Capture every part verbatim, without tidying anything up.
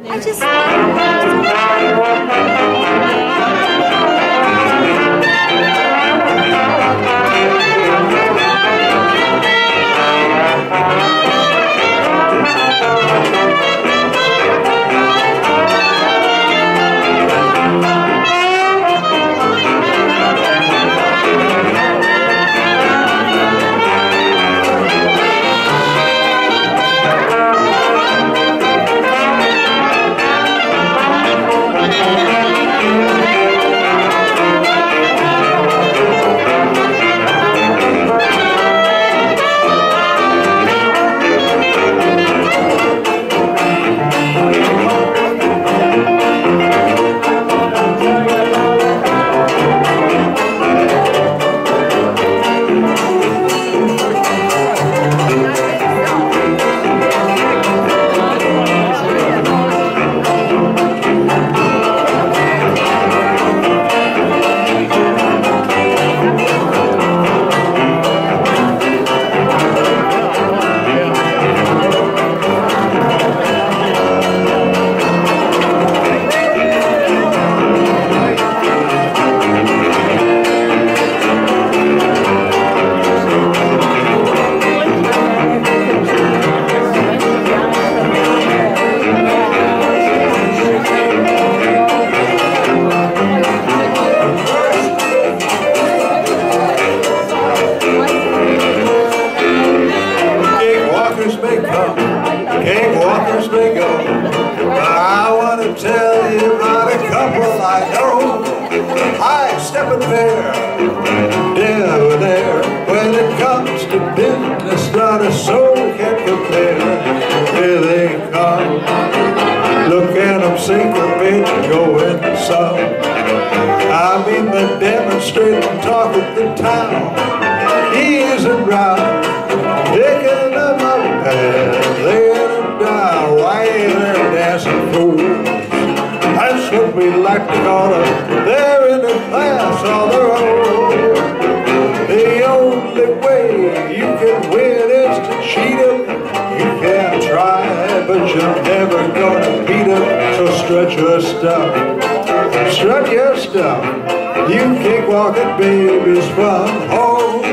I just... Cakewalkers may go. I want to tell you about a couple I know. High stepping fair, debonair. When it comes to business, not a soul can compare. Here they come. Look at them syncopate and go into some. I mean the demonstrating talk of the town. Ease and round, picking them up and laying them down. Why they're dancing fools. That's what we like to call them. They're in a class on their own. The only way you can win is to cheat them. You can try, but you're never gonna beat them. So strut your stuff, strut your stuff. You cakewalking babies from home.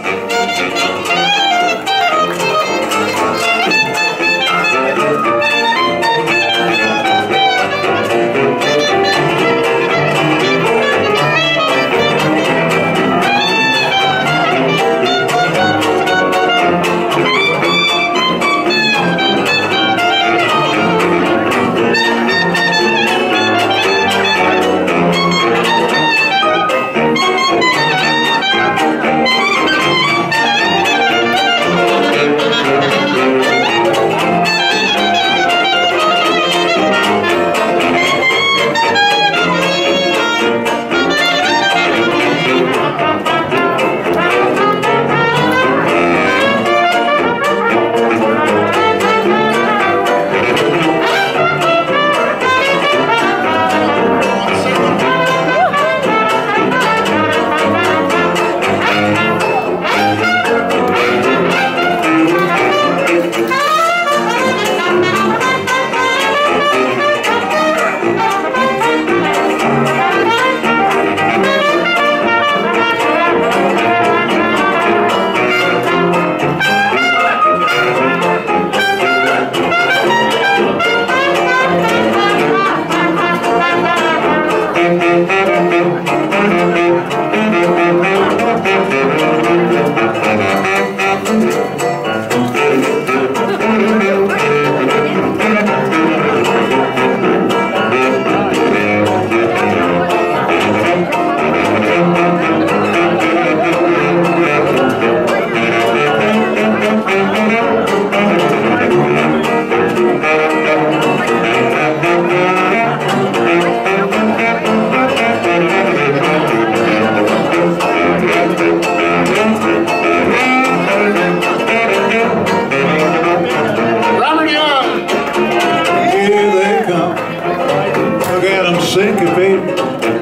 Syncopate,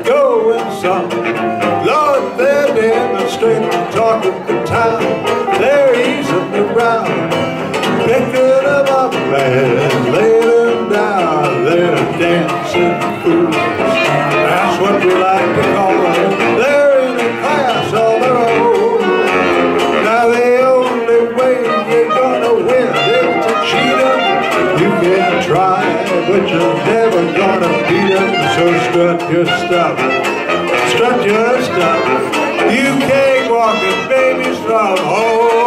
going some. Lord, they're demonstrating, talking the town. They're easing around, picking them up and laying them down. They're bit of dancing fools. That's what we like to call them. They're in a class on their own. Now the only way you're gonna win is to cheat them. You can try, but you're never gonna beat them. So strut your stuff, strut your stuff. You can't walk in babies from home.